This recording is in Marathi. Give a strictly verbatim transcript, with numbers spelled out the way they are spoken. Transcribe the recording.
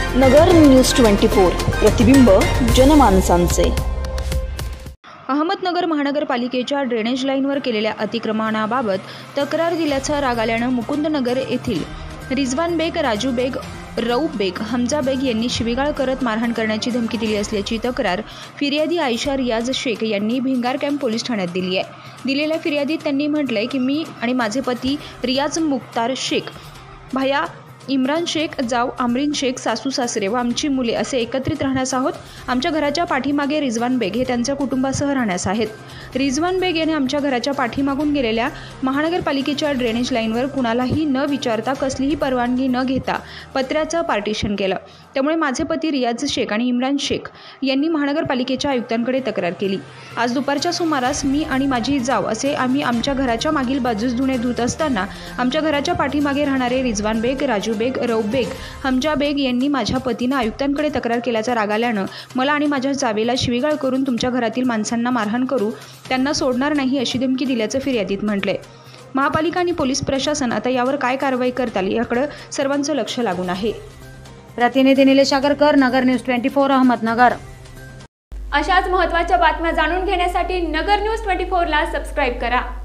नगर न्यूज ट्वेंटी फोर, प्रतिबिंब जनमानसांचे। अहमदनगर महानगरपालिकेच्या ड्रेनेज लाईनवर केलेल्या अतिक्रमणाबाबत तक्रार दिल्याचा राग आल्यानं मुकुंदनगर येथील रिजवान बेग, राजू बेग, रऊफ बेग, हमजा बेग यांनी शिवीगाळ करत मारहाण करण्याची धमकी दिली असल्याची तक्रार फिर्यादी आयशा रियाज शेख यांनी भिंगार कॅम्प पोलीस ठाण्यात दिली आहे। दिलेल्या फिर्यादीत त्यांनी म्हटलंय की मी आणि माझे पती रियाज मुख्तार शेख, भाया इम्रान शेख, जाव आमरीन शेख, सासू सासरे व आमची मुले असे एकत्रित राहण्यास आहोत। आमच्या घराच्या पाठीमागे रिजवान बेग हे त्यांच्या कुटुंबासह राहण्यास आहेत। रिजवान बेग याने आमच्या घराच्या पाठीमागून गेलेल्या महानगरपालिकेच्या ड्रेनेज लाईनवर कुणालाही न विचारता, कसलीही परवानगी न घेता पत्र्याचं पार्टिशन केलं। त्यामुळे माझे पती रियाज शेख आणि इम्रान शेख यांनी महानगरपालिकेच्या आयुक्तांकडे तक्रार केली। आज दुपारच्या सुमारास मी आणि माझी जाव असे आम्ही आमच्या घराच्या मागील बाजूस धुणे धुत असताना आमच्या घराच्या पाठीमागे राहणारे रिजवान बेग, राजू बेग, रऊफ बेग, हमजा बेग यांनी माझ्या पतीनं आयुक्तांकडे तक्रार केल्याचा राग आल्यानं मला आणि माझ्या जावेला शिवीगाळ करून तुमच्या घरातील माणसांना मारहाण करू, त्यांना सोडणार नाही अशी धमकी दिल्याचं फिर्यादीत म्हटलंय। महापालिका आणि पोलीस प्रशासन आता यावर काय कारवाई करताल याकडे सर्वांचं लक्ष लागून आहे। प्रतिनिधी Nilesh Agarkar, Nagar news twenty four, Ahmednagar. अशाच महत्त्वाच्या बातम्या जाणून घेण्यासाठी नगर न्यूज ट्वेंटी फोर ला सबस्क्राइब करा।